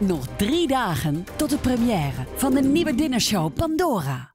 Nog 3 dagen tot de première van de nieuwe dinnershow Pandora.